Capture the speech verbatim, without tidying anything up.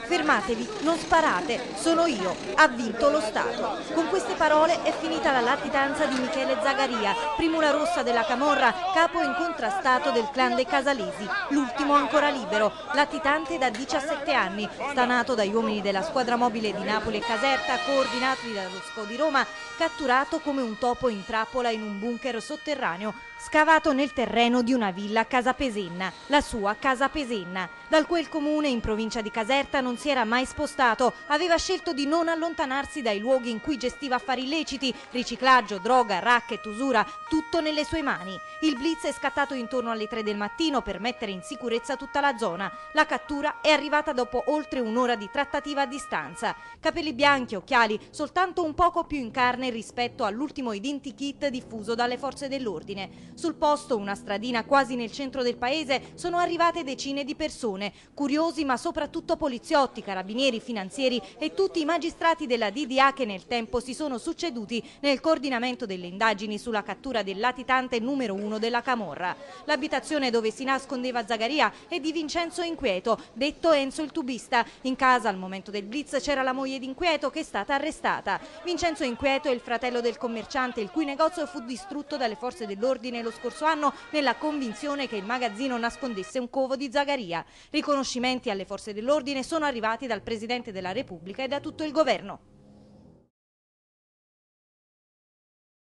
fermatevi, non sparate, sono io, ha vinto lo Stato. Con queste parole è finita la latitanza di Michele Zagaria, primula rossa della camorra, capo incontrastato del clan dei Casalesi, l'ultimo ancora libero, latitante da diciassette anni, stanato dagli uomini della squadra mobile di Napoli e Caserta, coordinati dallo S C O di Roma, catturato come un topo in trappola in un bunker sotterraneo, scavato nel terreno di una villa a Casapesenna, la sua Casa Pesenna. Dal quel comune in provincia di Caserta non si era mai spostato, aveva scelto di non allontanarsi dai luoghi in cui gestiva affari illeciti, riciclaggio, droga, racket, usura, tutto nelle sue mani. Il blitz è scattato intorno alle tre del mattino per mettere in sicurezza tutta la zona. La cattura è arrivata dopo oltre un'ora di trattativa a distanza. Capelli bianchi, occhiali, soltanto un poco più in carne rispetto all'ultimo identikit diffuso dalle forze dell'ordine. Sul posto, una stradina quasi nel centro del paese, sono arrivate decine di persone, curiosi ma soprattutto poliziotti, carabinieri, finanzieri e tutti i magistrati della D D A che nel tempo si sono succeduti nel coordinamento delle indagini sulla cattura del latitante numero uno della camorra. L'abitazione dove si nascondeva Zagaria è di Vincenzo Inquieto, detto Enzo il tubista. In casa al momento del blitz c'era la moglie di Inquieto che è stata arrestata. Vincenzo Inquieto è il fratello del commerciante il cui negozio fu distrutto dalle forze dell'ordine lo scorso anno nella convinzione che il magazzino nascondesse un covo di Zagaria. Riconoscimenti alle forze dell'ordine sono arrivati dal Presidente della Repubblica e da tutto il governo.